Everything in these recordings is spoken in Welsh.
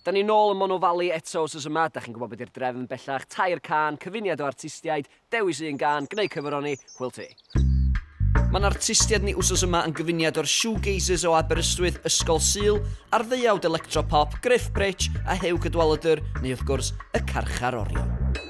Da ni nôl yn Mono Valley eto os yma, da chi'n gwybod beth yw'r drefn bellach, tair can, cyfuniad o artistiaid, dewis un gan, gwneud cyfroni, hwyl ti. Mae'n artistiaid ni wsos yma yn gyfuniad o'r shoegazers o Aberystwyth, Ysgol Sul, a'r ddeuawd electropop, Griff Bridge a Hew Cadwaladr, neu wrth gwrs, y Carchar Orion.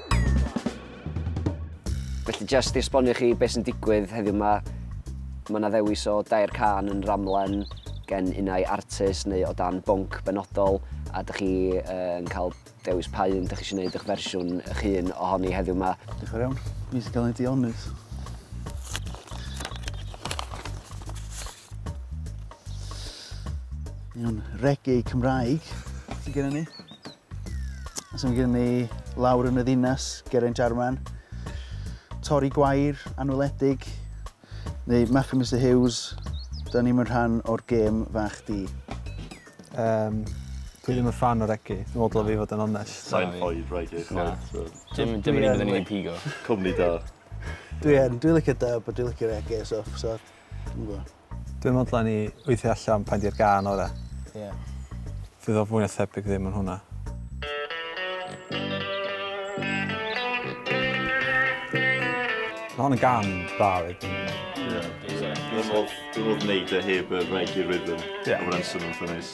Felly, just i esbonio chi beth sy'n digwydd heddiw yma, mae yna ddewis o dair can yn Ramlen gen unau artist neu o dan bonc benodol, a ydych chi yn cael dewis pa un ydych chi eisiau gwneud eich fersiwn eich hun ohoni heddiw yma. Diolch yn iawn. Musicality honours. Iawn, reggae Cymraeg sy'n gennym ni. Sy'n gennym ni Lawr yn y Ddinas, Geraint Jarman. Torri Gwair, Anweledig. Neu Mafia Mr Hughes, da ni'n mynd rhan o'r gêm fach di. Dwi ddim yn fan o reggae, dwi'n meddwl fi fod yn onest. Sa'n ffoed reggae, chwaith. Dim yn un byddwn ni'n pigo. Cwmni da. Dwi'n licio dub, a dwi'n licio reggae, so dwi'n gwybod. Dwi'n meddwl ni weithio allan pan di'r gan o'r Ie. Fydd o fwy na thebyg ddim yn hwnna. Mae hwn yn gan dda wedyn. Dwi'n modd wneud e heb y reggae rhythm. A mae'n swnio'n eitha neis.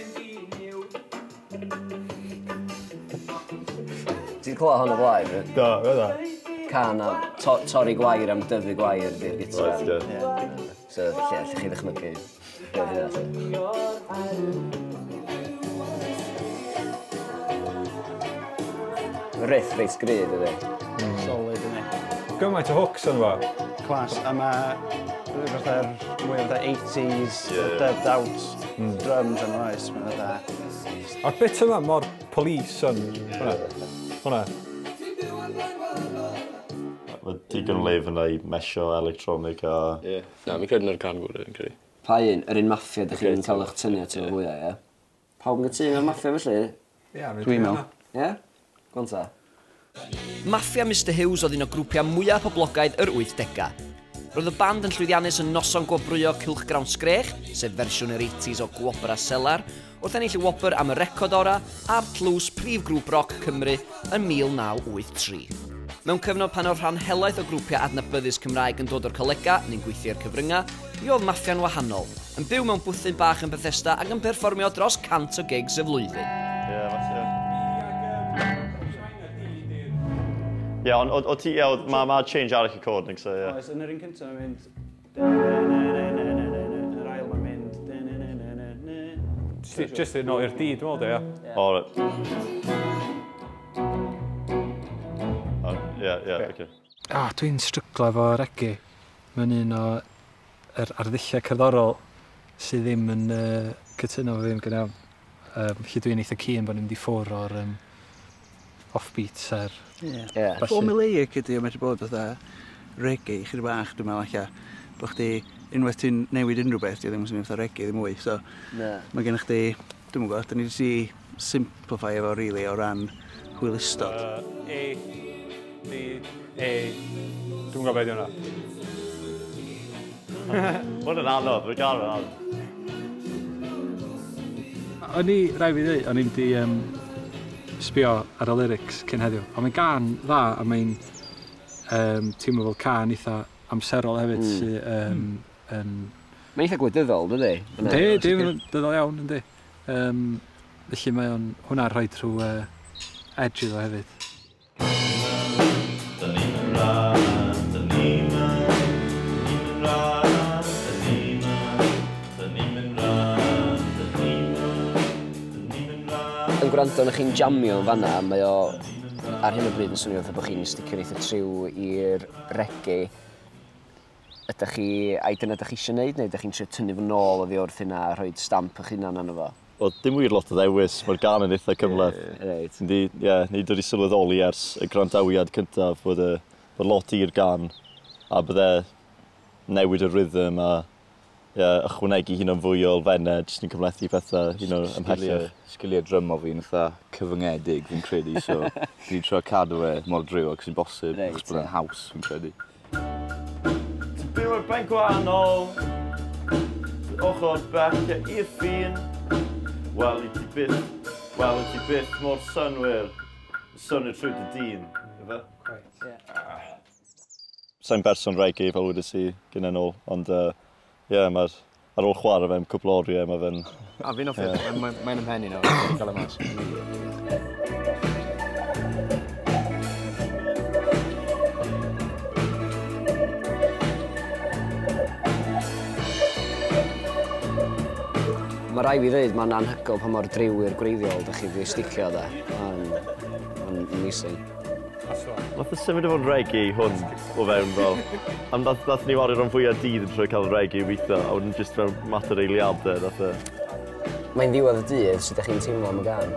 Ti'n clywed hwn o blaen? Do, fydda. Can am torri gwair am dyfu gwair di'r gitar. So, lle, allwch chi ddechmygu beth hynna. Riff reit sgryd ydy. Solid yna. Gymaint o hooks yn fo. Clas, a mae fatha'r mwy o 80s, dubbed out drums yn oes, mae'n dda. A'r bit yma mor police yn hwnna. Mae digon o leif yna i mesio electronic a... Ie. Na, mi'n credu na'r can gwrdd yn credu. Pa un? Yr un maffia ydych chi'n cael eich tynnu at y fwyaf, ie? Pawb yn gytun o'r maffia felly? Dwi'n meddwl. Ie? Gwanta. Mafia Mr Hughes oedd un o grwpiau mwyaf poblogaidd yr 80au. Roedd y band yn llwyddiannus yn noson gwobrwyo Cylch Grawn Sgrech, sef fersiwn yr 80s o Gwobr a Selar, wrth ennill y wobr am y recod ora a'r tlws prif grŵp roc Cymru yn 1983. Mewn cyfnod pan o'r rhan helaeth o grwpiau adnabyddus Cymraeg yn dod o'r colega neu'n gweithio'r cyfryngau, mi oedd Maffia'n wahanol, yn byw mewn bwthyn bach yn Bethesda ac yn perfformio dros 100 o gigs y flwyddyn. Ie, falle. Ie, ond o ti, mae change arall y cod, nag so, ie. Oes, yn yr un cyntaf mae'n mynd... Yr ail mae'n mynd... Just yn ôl i'r di, dwi'n meddwl, ie. O, right. Ie, oce. Dwi'n stryglo efo reggae. Mae'n un o arddullau cerddorol sydd ddim yn cytuno fo fi'n gydawn. Felly dwi'n eitha cyn bod ni'n mynd i ffwr o'r offbeats a'r... Ie. Formulaic ydy o medru bod fatha reggae, chydig bach dwi'n meddwl allan. Bo' chdi, unwaith ti'n newid unrhyw beth, di ddim yn swnio fatha reggae ddim mwy. So, mae gen chdi, dwi'n gwybod, da ni wedi simplify efo rili o ran hwylistod. E, D, E, dwi'n gwybod beth yw hwnna. Hwn yn anodd, mae'n gael yn anodd. O'n i, rai fi ddweud, o'n i'n di sbio ar y lyrics cyn heddiw. Ond mae'n gan dda, a mae'n teimlo fel can eitha amserol hefyd sy'n... Mae'n eitha gwleidyddol, dydy? Di, mae'n dyddol iawn, yndi. Felly mae hwnna'n rhoi trwy edge iddo hefyd. Yn gwrando na chi'n jamio yn fanna, mae o ar hyn o bryd yn swnio fatha bod chi'n sticio'n eitha triw i'r reggae. Ydych chi, a dyna ydych chi eisiau gwneud, neu ydych chi'n trio tynnu fy nôl oddi wrth hynna a rhoi stamp eich hunan arno fo? Wel, dim wir lot o ddewis, mae'r gan yn eitha cymleth. Ni wedi sylweddoli ers y grandawiad cyntaf bod lot i'r gan, a bydde newid y rhythm a ychwanegu hun o'n fwy o elfennau, jyst yn cymlethu pethau ymhellach. Sgiliau drum o fi'n eitha cyfyngedig fi'n credu, so fi'n trio cadw e mor driw ac sy'n bosib, achos bod e'n haws fi'n credu. Ti'n byw ar ben gwahanol, ochr bach i'r ffin, wel i ti byth Wel, wyt ti byth mor synwyr, synwyr trwy dy dyn, efo? Sa'n berson reggae fel wedi si gyda nhw, ond mae'r ar ôl chwarae fe'n cwbl oriau, mae fe'n... A fi'n offyd, mae'n ymhen i nawr, fi'n cael y mas. Mae rai fi ddweud mae'n anhygoel pa mor driw i'r gwreiddiol ydych chi wedi sticio da. Mae'n amazing. Nath y symud efo'n reggae hwn o fewn fel. Am nath ni wario rhan fwyaf dydd yn trwy cael reggae weithio, a wedyn jyst mewn mater eiliadau nath e. Mae'n ddiwedd y dydd sydd ydych chi'n teimlo am y gan.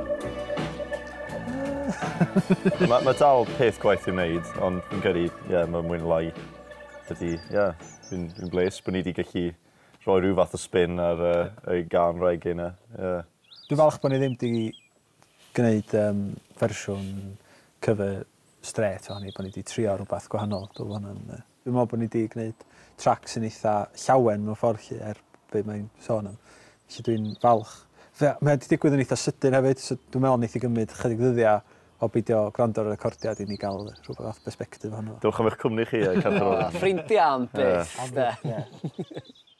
Mae dal peth gwaith i'w wneud, ond fi'n credu, mae'n mwyn lai. Ydy, fi'n bles bod ni wedi gallu rhoi rhyw fath o spin ar y gan reggae yna. Dwi'n falch bod ni ddim wedi gwneud fersiwn cyfer straight o'n ni, bod ni wedi trio rhywbeth gwahanol. Dwi'n meddwl bod ni wedi gwneud trac sy'n eitha llawen mewn ffordd be mae'n sôn am. Felly dwi'n falch. Mae wedi digwydd yn eitha sydyn hefyd, so dwi'n meddwl wneud i gymryd chydig ddyddiau o beidio gwrando ar y recordiad i ni gael rhywbeth perspektif ohono. Dewch am eich cwmni chi a cadw. Ffrindiau am byth.